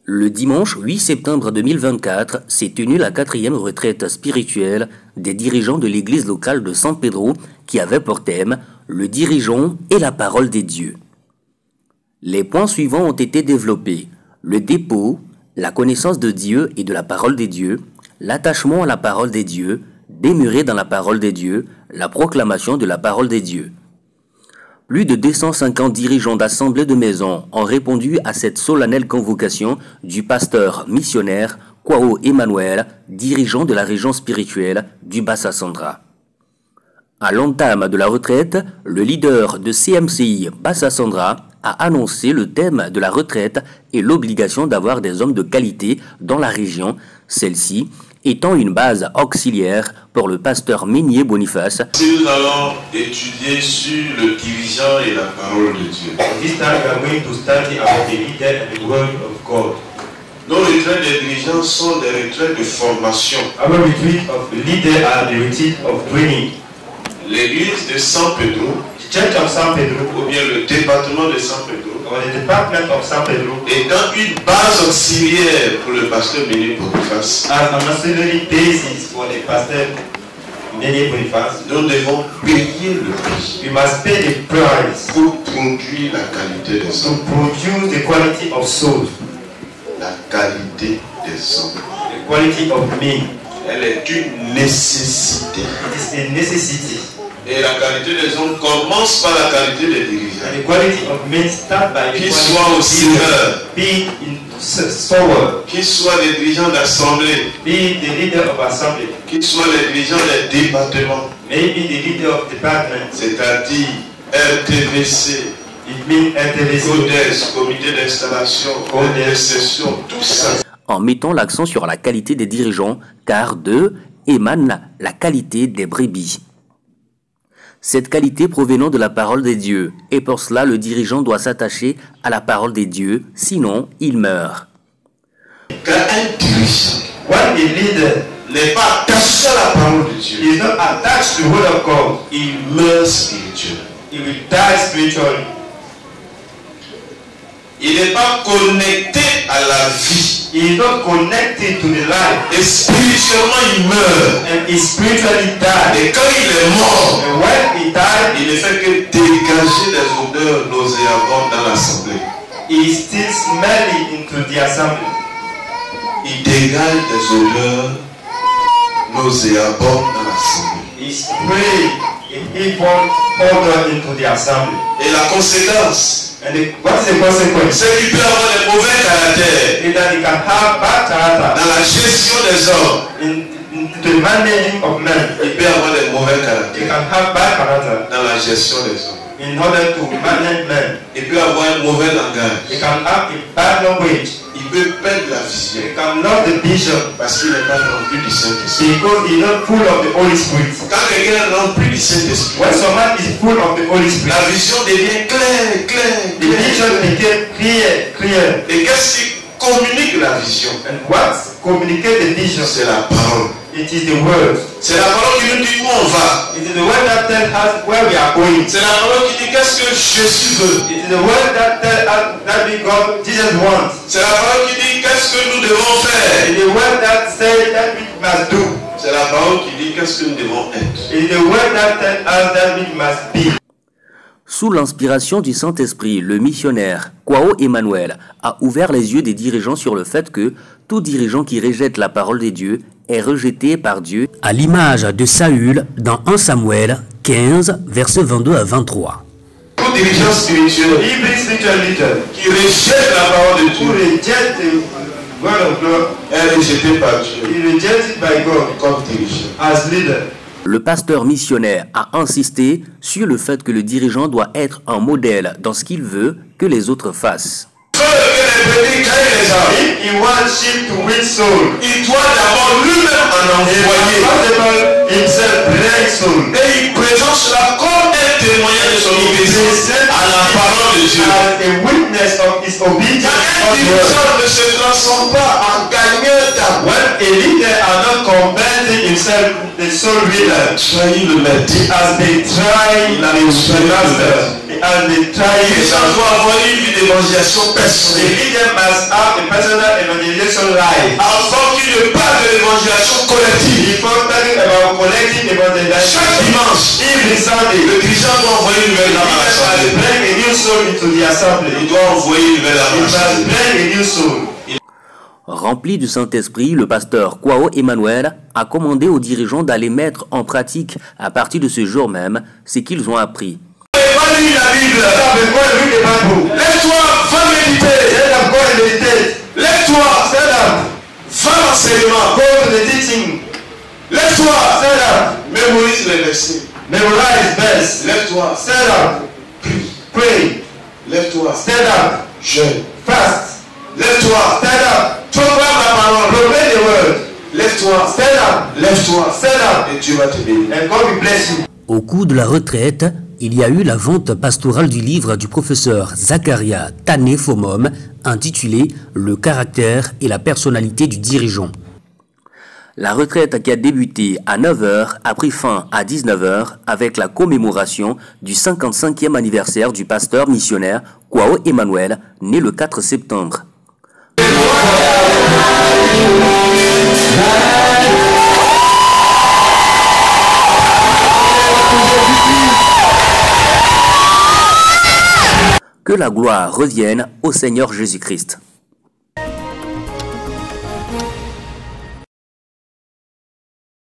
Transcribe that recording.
Le dimanche 8 septembre 2024 s'est tenue la 4e retraite spirituelle des dirigeants de l'église locale de San Pedro qui avait pour thème le dirigeant et la parole des dieux. Les points suivants ont été développés: le dépôt, la connaissance de Dieu et de la parole des dieux, l'attachement à la parole des dieux, demeurer dans la parole des dieux, la proclamation de la parole des dieux. Plus de 250 dirigeants d'assemblées de maisons ont répondu à cette solennelle convocation du pasteur missionnaire Kwao Emmanuel, dirigeant de la région spirituelle du Bassa Sandra. À l'entame de la retraite, le leader de CMCI Bassa Sandra a annoncé le thème de la retraite et l'obligation d'avoir des hommes de qualité dans la région, celle-ci étant une base auxiliaire pour le pasteur Meunier Boniface. Si nous allons étudier sur le dirigeant et la parole de Dieu. Nos retraites des dirigeants sont des retraites de formation. L'église de San Pedro, ou bien le département de San Pedro, étant une base auxiliaire pour le pasteur Meunier Boniface, nous devons payer le prix pour produire la qualité des hommes. La qualité des hommes. Elle est une nécessité. Et la qualité des hommes commence par la qualité des dirigeants. Qu'ils soient au Seigneur, qu'ils soient les dirigeants d'assemblée, qu'ils soient les dirigeants des départements, c'est-à-dire RTVC, CODES, comité d'installation, de session, tout ça. En mettant l'accent sur la qualité des dirigeants, car d'eux émane la qualité des brebis. Cette qualité provenant de la parole des dieux, et pour cela le dirigeant doit s'attacher à la parole des dieux, sinon il meurt. Quand un dirigeant n'est pas attaché à la parole de Dieu, il meurt spirituellement. Il n'est pas connecté à la vie. Et spirituellement il meurt. Et quand il est mort, il ne fait que dégager des odeurs nauséabondes dans l'assemblée. Il dégage des odeurs nauséabondes dans l'assemblée. Et la conséquence, c'est qu'il peut avoir des mauvais caractères dans la gestion des hommes. Il peut avoir des mauvais caractères dans la gestion des hommes. Il peut avoir un mauvais langage. Il peut perdre la vision parce qu'il n'est pas rempli du Saint-Esprit. Quand quelqu'un est rempli du Saint-Esprit, la vision devient claire. Et qu'est-ce qui communique la vision? C'est la parole. C'est la parole qui nous dit où on va. C'est la parole qui dit qu'est-ce que Jésus veut. C'est la parole qui dit qu'est-ce que nous devons faire. C'est la parole qui dit qu'est-ce que nous devons être. Sous l'inspiration du Saint-Esprit, le missionnaire Kwao Emmanuel a ouvert les yeux des dirigeants sur le fait que tout dirigeant qui rejette la parole des dieux est rejeté par Dieu, à l'image de Saül dans 1 Samuel 15, versets 22 à 23. Tout dirigeant spirituel qui rejette la parole de Dieu est rejeté par Dieu comme dirigeant. Le pasteur missionnaire a insisté sur le fait que le dirigeant doit être un modèle dans ce qu'il veut que les autres fassent. Il doit d'abord lui-même en envoyer. Et il présente cela comme un témoignage de son obéissance à la parole de Dieu. Un dirigeant ne se transforme pas en gagneur d'âme. Trahi le maître. and they try Les gens doivent avoir une vie d'évangélisation the personnelle. leader must have a personal evangelization life. Avant qu'il ne parle de l'évangélisation collective, Before talking about collecting evangelization, chaque dimanche, every Sunday, le dirigeant doit envoyer une nouvelle the âme à leader must l'assemblée. bring a new soul into the assembly. Il doit envoyer une nouvelle âme He à must l'assemblée. bring a new soul. Rempli du Saint-Esprit, le pasteur Kwao Emmanuel a commandé aux dirigeants d'aller mettre en pratique à partir de ce jour même ce qu'ils ont appris. Va lire la Bible. Go and read the Bible. Lève-toi, va méditer. Stand up, go and meditate. Lève-toi, Stand up, va à l'enseignement. go to the teaching. Lève-toi, Stand up, mémorise les versets. memorize verse. Lève-toi, Stand up, pray. lève-toi, Stand up, jeûne. fast. Lève-toi, Stand up, proclame la parole. proclaim the word. Lève-toi, Stand up, lève-toi, stand up, et Dieu va te bénir. and God will bless you. Au cours de la retraite, il y a eu la vente pastorale du livre du professeur Zacharia Tane-Fomom intitulé « Le caractère et la personnalité du dirigeant ». La retraite qui a débuté à 9h a pris fin à 19h avec la commémoration du 55e anniversaire du pasteur missionnaire Kwao Emmanuel, né le 4 septembre. Que la gloire revienne au Seigneur Jésus-Christ.